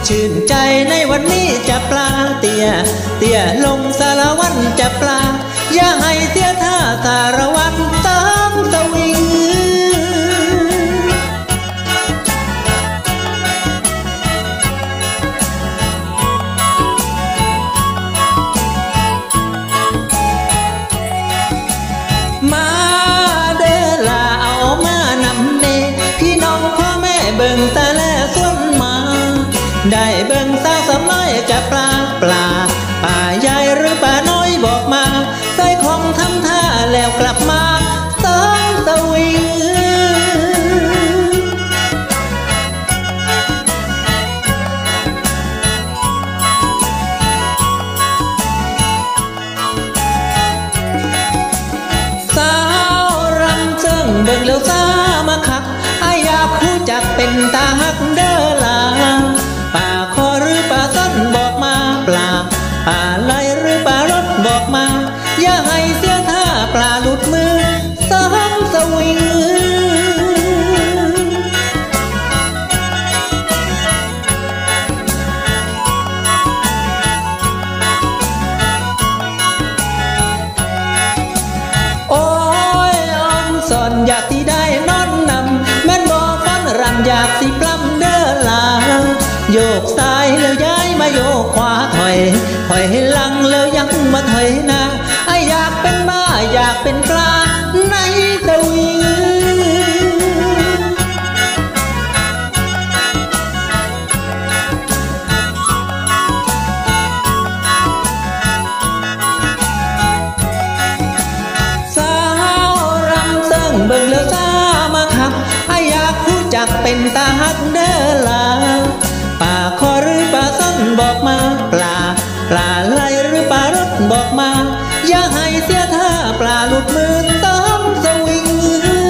ชื่นใจในวันนี้จะปลาเตี้ยเตี้ยลงสารวันจะปลาอย่าให้เสียท่าสารวัตรต้องสวิงมาเด้อลาเอามานำเนพี่น้องพ่อแม่เบิ่งตาแลส่วนมาได้เบิ่งสาวสำน้อยจะปลาป่าใหญ่หรือป่าน้อยบอกมาใส่ของทำท่าแล้วกลับมาต้องสวิงสาวรำเซิงเบิ่งแล้วซามาคักอยากรู้จักเป็นตาฮักเด้อลาป่าคอหรือป่าส้นบอกมาป่าไหลหรือป่ารถบอกมาอย่าให้เสียท่าปลาหลุดมือสองสวิงโอ้ยอ่อนสอนอยากที่ได้นอนนำแม่นบอกฟันรำอยากสิปล้ำเด้อลาโยกซ้ายแล้วย้ายมาโยกขวาถอยให้หลังแล้วยังมาถอยหน้าอยากเป็นบ้าอยากเป็นปลาในสวิงสาวรำเซิงเบิ่งแล้วซามาคักอยากรู้จักเป็นตาฮักเด้อลาป่าคอหรือป่าส้นบอกมาปลาไหลหรือป่ารถบอกมาอย่าให้เสียท่าปลาหลุดมือต้องสวิง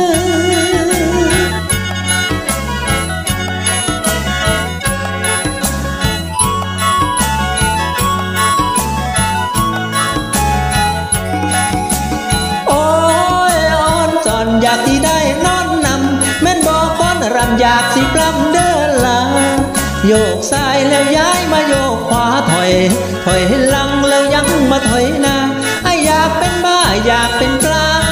โอ้ยอ่อนสอนอยากที่ได้นอนนำแม่นบอกฟ้อนรำอยากสิปล้ำเด้อลาโยกซ้ายแล้วย้ายมาโยกขวาถอยให้หลังแล้วยังมาถอยหน้าอยากเป็นบ้าอยากเป็นปลา